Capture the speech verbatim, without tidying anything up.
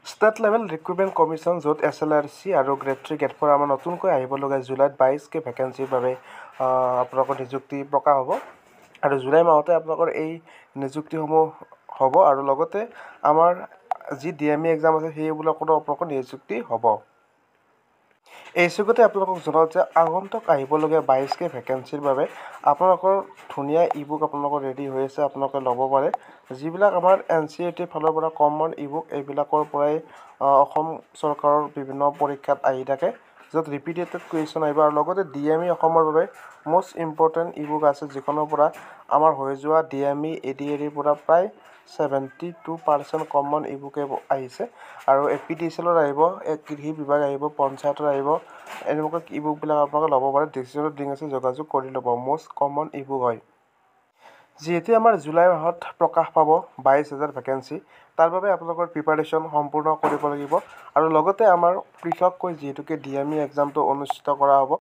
State level recruitment commission য'ত S L R C আৰু grade three grade for আমাৰ নতুনকৈ আহিবলগীয়া জুলাইত বাইছকৈ ভেকেঞ্চিৰ বাবে আপোনালোকৰ নিযুক্তি প্ৰকাশ হ'ব আৰু জুলাই মাহতে আপোনালোকৰ এই নিযুক্তিসমূহ হ'ব আৰু লগতে আমাৰ যি ডি এম ই এক্সাম আছে সেইবিলাকতো আপোনালোকৰ নিযুক্তি হ'ব। এই চুকতে আপোনালোকক জনাওঁ যে আগন্তুক আহিবলগীয়া বাইছকৈ ভেকেঞ্চিৰ বাবে আপোনালোকৰ ধুনীয়া ই বুক আপোনালোকৰ ৰেডি হৈ আছে, আপোনালোকে ল'ব পাৰে। যিবিলাক আমাৰ এন চি ই আৰ টিৰ ফালৰ পৰা কমন ই বুক এইবিলাকৰ পৰাই অসম চৰকাৰৰ বিভিন্ন পৰীক্ষাত আহি থাকে, য'ত ৰিপিটেড কুৱেশ্যন আহিব আৰু লগতে ডি এম ই অসমৰ বাবে মষ্ট ইম্পৰ্টেণ্ট ই বুক আছে, যিখনৰ পৰা আমাৰ হৈ যোৱা D M E A D এৰ পৰা প্ৰায় ছেভেণ্টি টু পাৰ্চেণ্ট কমন ই বুকে আহিছে আৰু এ পি ডি চিলৰ আহিব, কৃষি বিভাগ আহিব, পঞ্চায়তৰ আহিব, এনেকুৱা ই বুকবিলাক আপোনালোকে ল'ব পাৰে। ডিছক্ৰিপশ্যনত লিংক আছে, যোগাযোগ কৰি ল'ব। মষ্ট কমন ই বুক হয়। যিহেতু আমাৰ জুলাই মাহত প্ৰকাশ পাব বাইছ হাজাৰ ভেকেঞ্চি, তাৰ বাবে আপোনালোকৰ প্ৰিপাৰেশ্যন সম্পূৰ্ণ কৰিব লাগিব আৰু লগতে আমাৰ পৃথককৈ যিহেতুকে ডি এম ই এক্সামটো অনুষ্ঠিত কৰা হ'ব।